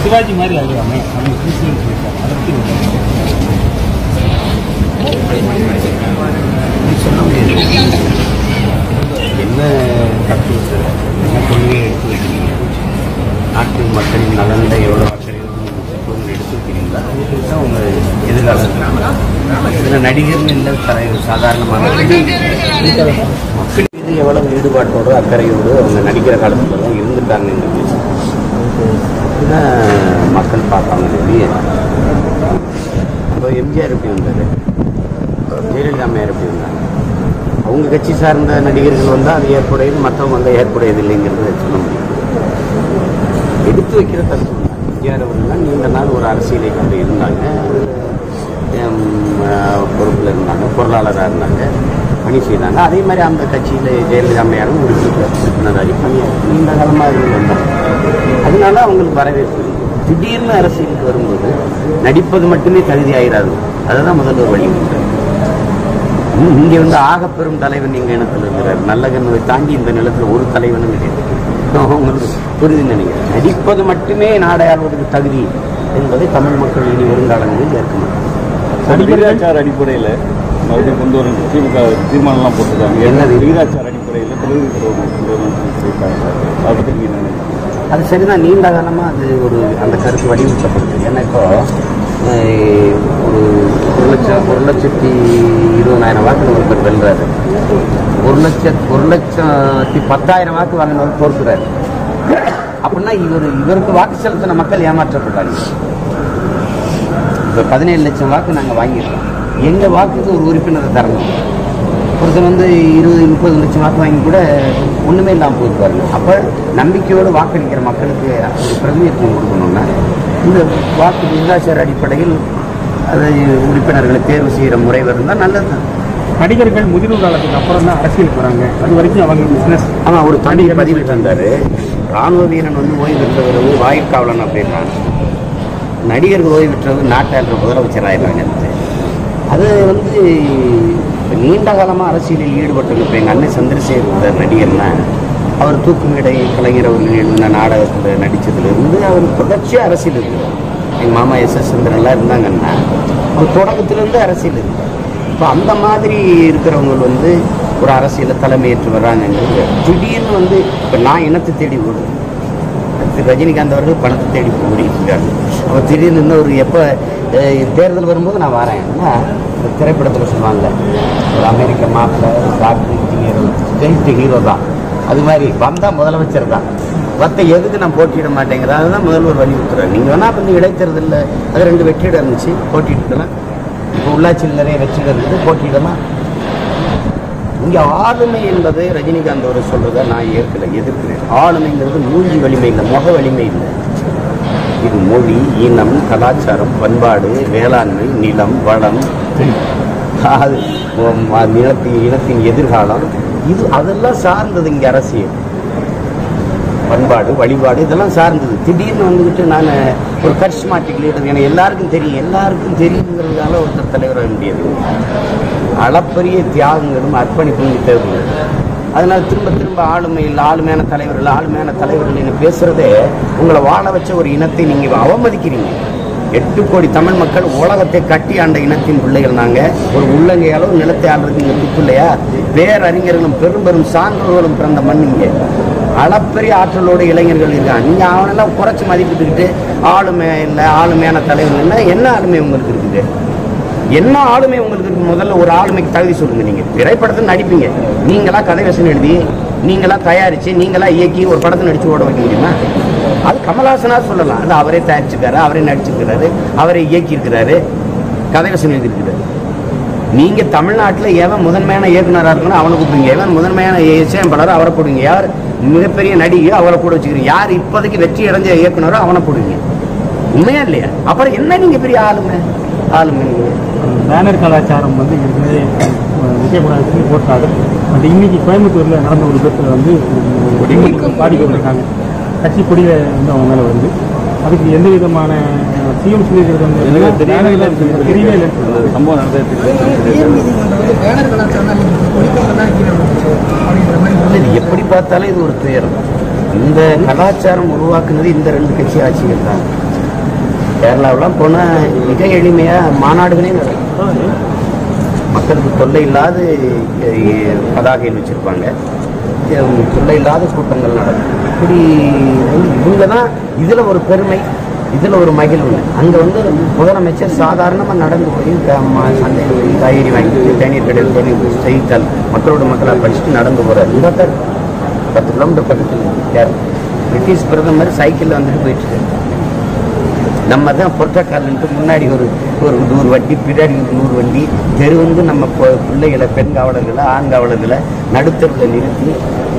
சிவாஜி மாதிரி ஆகுவாங்க அதை பற்றி சொல்ல முடியாது. என்ன தப்பு என்ன கொள்கையை எடுத்து வைக்கிறீங்க, நாட்டு மக்களின் நலன்ல எவ்வளோ அக்கறை எடுத்து வைக்கிறீங்களா, அதுக்கு தான் உங்கள் எதிர்காலம் இருக்கிறாங்க. இதில் நடிகர்னு இல்லை, சாதாரணமான மக்கள் மீது எவ்வளவு ஈடுபாட்டோடு அக்கறையோடு அவங்க நடிக்கிற காலத்தில் தான் இருந்துட்டாங்கன்றது இதுதான் மக்கள் பார்ப்பாங்க. இப்போ எம்ஜிஆர் எப்படி வந்தார், ஜெயலலிதா அம்மையார் எப்படி வந்தாங்க, அவங்க கட்சி சார்ந்த நடிகர்கள் வந்தால் அது ஏற்புடையது, மற்றவங்க வந்தால் ஏற்புடையது இல்லைங்கிறத சொல்ல முடியும். எடுத்து வைக்கிற தப்பு எம்ஜிஆர் அவர்கள் நீண்ட நாள் ஒரு அரசியலை கொண்டு இருந்தாங்க, பொறுப்பில் இருந்தாங்க, பொருளாளராக இருந்தாங்க, பணி செய்தாங்க. அதே மாதிரி அந்த கட்சியில் ஜெயலலிதா அம்மையாரும் உறுப்பினராகி பணியாற்றி நீண்ட காலமாக வந்தாங்க. அதனால அவங்களுக்கு வரவேற்பு. திடீர்னு அரசியலுக்கு வரும்போது நடிப்பது மட்டுமே தகுதி ஆகிறாது. அதுதான் முதல்ல ஒரு வழி. இங்கே வந்து ஆகப்பெரும் தலைவன் எங்கள் இனத்தில் இருக்கிறார். நல்ல கண்ணவை தாண்டி இந்த நிலத்தில் ஒரு தலைவனும் கிடையாது. உங்களுக்கு புரிது நினைக்கிறேன். நடிப்பது மட்டுமே நாடையாளர்களுக்கு தகுதி என்பதை தமிழ் மக்கள் இனி வருங்காலங்களில் ஏற்க மாட்டாங்க. விகிதாச்சார அடிப்படையில் மறுபடியும் கொண்டு வரும் திமுக தீர்மானம்லாம் போட்டிருக்காங்க. என்னது விகிதாச்சார அடிப்படையில் அது சரிதான். நீண்ட காலமாக அது ஒரு அந்த கருத்து வலியுறுத்தப்படுது. ஏன்னா இப்போ ஒரு 1,20,000 வாக்கு ஒருத்தர் வெல்றாரு, 1,10,000 வாக்கு வாங்கினவர் தோற்கிறாரு. அப்படின்னா இவருக்கு வாக்கு செலுத்தின மக்கள் ஏமாற்றப்பட்டாங்க. இப்போ 17 லட்சம் வாக்கு நாங்கள் வாங்கியிருக்கோம், எங்கள் வாக்குக்கு ஒரு உறுப்பினரை தரணும். ஒருத்தர் வந்து 20-30 லட்சம் வாக்கு வாங்கி கூட ஒன்றுமே இல்லாமல் போயிருப்பாரு. அப்போ நம்பிக்கையோடு வாக்களிக்கிற மக்களுக்கு ஒரு பிரதிநிதித்துவம் கொடுக்கணும்னா இந்த வாக்கு விகிதாச்சார அடிப்படையில் அதை உறுப்பினர்களை தேர்வு செய்கிற முறை இருந்தால் நல்லது தான். நடிகர்கள் முதிர்வு காலத்துக்கு அப்புறம் தான் அரசியலுக்கு வராங்க, அது வரைக்கும் அவங்க பிஸ்னஸ். ஆனால் ஒரு தனி பதிவு தந்தார். ராணுவ வீரன் வந்து ஓய்வு பெற்றவர் வாயிற்காவலன் அப்படின்னா, நடிகர்கள் ஓய்வு பெற்றவர் நாட்டாளர் முதலமைச்சர் ஆயிடுறாங்க. அது வந்து நீண்ட காலமாக அரசியலில் ஈடுபட்டு இப்போ எங்கள் அண்ணன் சந்திரசேகர் நடிகர்னா அவர் தூக்குமேடை கலைஞர் அவர்கள் எழுதின நாடகத்தில் நடித்ததுலேருந்து அவர் தொடர்ச்சியாக அரசியல் இருக்கிறார். எங்கள் மாமா எஸ்.எஸ். சந்திரன்லாம் இருந்தாங்கன்னா அவர் தொடக்கத்திலேருந்து அரசியல் இருக்குது. இப்போ அந்த மாதிரி இருக்கிறவங்க வந்து ஒரு அரசியலில் தலைமையேற்று வர்றாங்கங்கிறது திடீர்னு வந்து இப்போ நான் இனத்தை தேடி போடுவேன். ரஜினிகாந்த் அவர்கள் பணத்தை தேடி ஓடிட்டு இருக்காங்க. அப்போ திடீர்னு இன்னொரு எப்போ தேர்தல் வரும்போது நான் வரேன். ஏன்னா இந்த திரைப்படத்தில் சொல்லுவாங்க ஒரு அமெரிக்க மாப்பிள்ள டாக்டர் இன்ஜினியர் ஹீரோ தான், அது மாதிரி வந்தால் முதலமைச்சர் தான். மற்ற எதுக்கு நான் போட்டியிட மாட்டேங்கிறேன். அதுதான் முதல்வர் வலியுறுத்துறேன். நீங்கள் வேணால் இப்போ இடைத்தேர்தலில் அது 2 வெற்றிடம் இருந்துச்சு, போட்டியிடலாம். இப்போ உள்ளாட்சியில் நிறைய வெற்றிடம் இருக்குது, போட்டியிடலாம். இங்கே ஆளுமை என்பது ரஜினிகாந்த் அவர் சொல்கிறத நான் எதிர்க்கிறேன். ஆளுமைங்கிறது மூஞ்சி வலிமை இல்லை, முக வலிமை இல்லை. இது மொழி, இனம், கலாச்சாரம், பண்பாடு, வேளாண்மை, நிலம், வளம், இனத்தின் எதிர்காலம், இது அதெல்லாம் சார்ந்தது. இங்கே அரசியல் பண்பாடு வழிபாடு இதெல்லாம் சார்ந்தது. திடீர்னு வந்துக்கிட்டு நான் ஒரு கரிஸ்மாட்டிக் லீடர், எனக்கு எல்லாருக்கும் தெரியுங்கிறதுனால ஒருத்தர் தலைவராக முடியாது. அளப்பரிய தியாகங்களும் அர்ப்பணிப்பும் தேவை. அதனால திரும்ப ஆளுமையான தலைவர்கள் பேசுறதே உங்களை வாழ வச்ச ஒரு இனத்தை நீங்க அவமதிக்கிறீங்க. 8 கோடி தமிழ் மக்கள் உலகத்தை கட்டி ஆண்ட இனத்தின் பிள்ளைகள் நாங்க. ஒரு உள்ளங்கை அளவு நிலத்தை ஆடுறதுக்கு இங்க துப்பில்லையா? பேரறிஞர்களும் பெரும் சான்றோர்களும் பிறந்த மண் இங்க. அளப்பரிய ஆற்றலோட இளைஞர்கள் இருக்காங்க. நீங்க அவனெல்லாம் குறைச்சி மதிப்பிட்டுக்கிட்டு ஆளுமை இல்லை, ஆளுமையான தலைவர்கள் இல்லை. என்ன ஆளுமை உங்களுக்கு இருக்குது? என்ன ஆளுமை உங்களுக்கு இருக்கு? முதல்ல ஒரு ஆளுமைக்கு தகுதி சொல்லுங்க. நீங்க திரைப்படத்தில் நடிப்பீங்க, நீங்களா கதை வசனம் எழுதி, நீங்களா தயாரிச்சு, நீங்களா இயக்கி ஒரு படத்தை நடிச்சு ஓட வைக்க முடியுமா? அது கமல்ஹாசனா சொல்லலாம். அது அவரே தயாரிச்சிருக்காரு, அவரே நடிச்சிருக்கிறாரு, அவரே இயக்கி இருக்கிறாரு, கதை வசனம் எழுதியிருக்கிறாரு. நீங்க தமிழ்நாட்டில் எவன் முதன்மையான இயக்குனராக இருக்கணும் அவனை கூப்பிடுங்க, எவன் முதன்மையான இசையமைப்பாளரோ அவரை போடுங்க, யார் மிகப்பெரிய நடிகையோ அவரை கூட வச்சுக்கிறீங்க, யார் இப்போதைக்கு வெற்றி அடைஞ்ச இயக்குனரோ அவனை போடுங்க. உண்மையா இல்லையா? அப்புறம் என்ன நீங்க பெரிய ஆளுமை பேனர் கலாச்சாரம் வந்து விஜயபுரத்தில் போட்டாங்க. பட் இன்னைக்கு கோயம்புத்தூரில் நடந்த ஒரு விதத்தில் வந்து பாதிக்கப்பட்டிருக்காங்க. கட்சி கொடியை வந்து அவங்க மேலே வருது. அதுக்கு எந்த விதமான சிஎம் சொல்லியிருக்கிறது வந்து தெரியவே இல்லை. சம்பவம் நடந்தது எப்படி பார்த்தாலும் இது ஒரு துயரம். இந்த கலாச்சாரம் உருவாக்குனது இந்த 2 கட்சி ஆட்சிகள் தான். கேரளாவெல்லாம் போனால் மிக எளிமையாக மாநாடுகளே நடக்கும். மக்களுக்கு தொல்லை இல்லாத பதாகைகள் வச்சுருப்பாங்க, தொல்லை இல்லாத கூட்டங்கள் நடக்கும். இப்படி இவங்க தான் இதில் ஒரு பெருமை, இதில் ஒரு மகிழ்வு. அங்கே வந்து முதலமைச்சர் சாதாரணமாக நடந்து போய் சந்தை காய்கறி வாங்கிட்டு தேநீர் கடையில் போய் செய்தித்தாள் மக்களோட மக்களாக படிச்சுட்டு நடந்து போகிறார். இந்த 10 கிலோமீட்டர் பக்கத்தில் பிரிட்டிஷ் பிரதமர் சைக்கிளில் வந்துட்டு போயிட்டு, நம்ம தான் புரோட்டோக்கால்ன்ட்டு முன்னாடி ஒரு 100 வண்டி, பின்னாடி ஒரு 100 வண்டி, தெரு வந்து நம்ம பிள்ளைகளை, பெண் காவலர்களை, ஆண் காவலர்களை நடுத்தருவில் நிறுத்தி,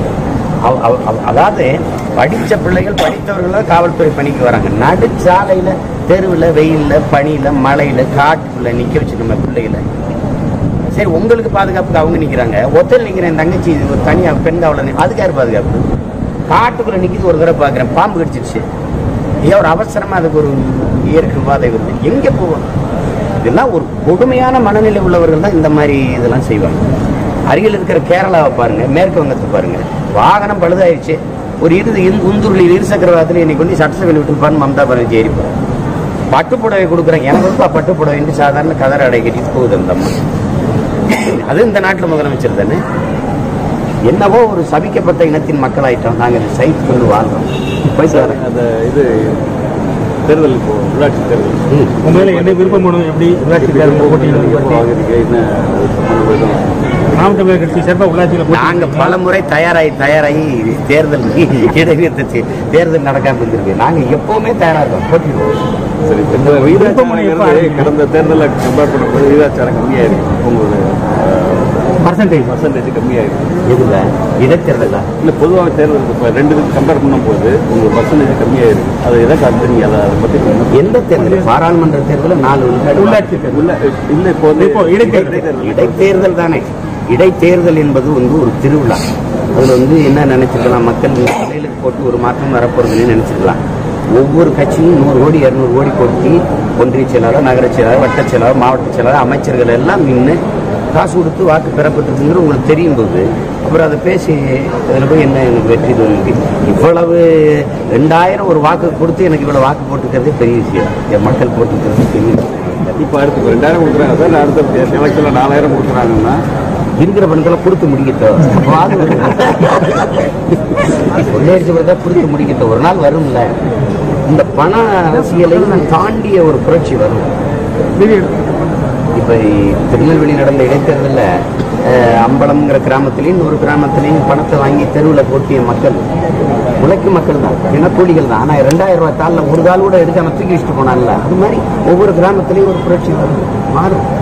அதாவது படித்த பிள்ளைகள் படித்தவர்கள் காவல்துறை பணிக்கு வராங்க. நடுச்சாலையில், தெருவில், வெயிலில், பனியில், மழையில், காட்டுக்குள்ள நிற்க வச்சு நம்ம பிள்ளைகளை. சரி, உங்களுக்கு பாதுகாப்புக்கு அவங்க நிற்கிறாங்க, ஒத்தல் நிற்கிறேன் என் தங்கச்சி ஒரு தனியாக பெண் காவலர், அதுக்கு யார் பாதுகாப்பு? காட்டுக்குள்ளே நிற்கிது. ஒரு தடவை பார்க்குறேன், பாம்பு கடிச்சிருச்சு, ஏன் ஒரு அவசரமாக அதுக்கு ஒரு இயற்கை பாதை வருது, எங்கே போவோம்? இதெல்லாம் ஒரு கொடுமையான மனநிலை உள்ளவர்கள் தான் இந்த மாதிரி இதெல்லாம் செய்வாங்க. அருகில் இருக்கிற கேரளாவை பாருங்க, மேற்கு வங்கத்தை பாருங்க, வாகனம் பழுதாயிருச்சு, ஒரு உந்துருளில் இருசக்கர வாகனத்தில் இன்னைக்கு கொண்டு சட்டசபையில் விட்டுருப்பான்னு மம்தா பானர்ஜி ஏறிப்பார். பட்டுப்புடவை கொடுக்குறேன், எனக்கு பட்டுப்புடவை சாதாரண கதரை அடை கட்டிட்டு போகுது அந்த அம்மா. அது இந்த நாட்டில் முதலமைச்சர் தானே. என்னவோ ஒரு சபிக்கப்பட்ட இனத்தின் மக்கள் ஆயிட்டோம் நாங்கள், இதை சைத்து கொண்டு வாழ்றோம். அந்த இது தேர்தல், இப்போ உள்ளாட்சி தேர்தல் உண்மையில என்ன விருப்பம் எப்படி உள்ளாட்சி தேர்தல் போட்டியில் நாம் தமிழர் கட்சி சார்பாக உள்ளாட்சியில் நாங்கள் பல முறை தயாராகி தேர்தல் இடைநிறுத்தி தேர்தல் நடக்காமல் இருந்திருக்கு. நாங்கள் எப்பவுமே தயாராக இருக்கோம், போட்டிடுவோம். சரி, கடந்த தேர்தலை கம்பேர் பண்ணும்போது விகிதாச்சாரம் கம்மியாக இருக்கு, உங்களுடைய பர்சன்டேஜ் கம்மியாக இருக்கு. எதுல? இடைத்தேர்தல் இல்லை, பொதுவாக தேர்தல் இப்போ 2 கம்பேர் பண்ணும்போது உங்களுக்கு பர்சன்டேஜ் கம்மியாக இருக்கு. அது எதை காத்துறீங்க? அதை பற்றி எந்த தேர்தல்? பாராளுமன்ற தேர்தல் 4 உள்ளாட்சி இல்லை, இப்போ இடைத்தேர்தல் தானே. இடைத்தேர்தல் என்பது வந்து ஒரு திருவிழா. அதில் வந்து என்ன நினைச்சிருக்கலாம், மக்கள் தலையிலுக்கு போட்டு ஒரு மாற்றம் வரப்போறதுன்னு நினைச்சிருக்கலாம். ஒவ்வொரு கட்சியும் 100 கோடி 200 கோடி கொட்டி ஒன்றிய செயலாளர், நகர செயலாளர், வட்ட செயலாளர், மாவட்ட செயலாளர், அமைச்சர்கள் எல்லாம் நின்று காசு கொடுத்து வாக்கு பெறப்பட்டிருக்குங்கிற உங்களுக்கு தெரியும் போது அப்புறம் அதை பேசி அதில் போய் என்ன எனக்கு வெற்றி தோணுது. இவ்வளவு 2000 ஒரு வாக்கு கொடுத்து எனக்கு இவ்வளோ வாக்கு போட்டுக்கிறதே பெரிய விஷயம். என் மக்கள் போட்டுக்கிறது பெரிய விஷயம். இப்போ அடுத்து 2000 கொடுக்குறாங்க சார், அடுத்த எலெக்ஷனில் 4000 கொடுக்குறாங்கன்னா இருக்கிற பணத்தில் கொடுத்து முடிக்கட்டும். கொடுத்து முடிக்கட்டும், ஒரு நாள் வரும்ல. இந்த பண அரசியலையும் தாண்டிய ஒரு புரட்சி வரும். இப்போ திருநெல்வேலி நடந்த இடைத்தேர்தலில் அம்பலம்ங்கிற கிராமத்திலையும் ஒரு கிராமத்திலையும் பணத்தை வாங்கி தெருவில் போட்டிய மக்கள் உழைக்கும் மக்கள் தான், தினக்கூலிகள் தான். ஆனால் 2000 ரூபாய் தாளில் ஒரு கால் கூட எடுக்காம தூக்கி வச்சுட்டு போனால, அது மாதிரி ஒவ்வொரு கிராமத்திலையும் ஒரு புரட்சி வரும், மாறும்.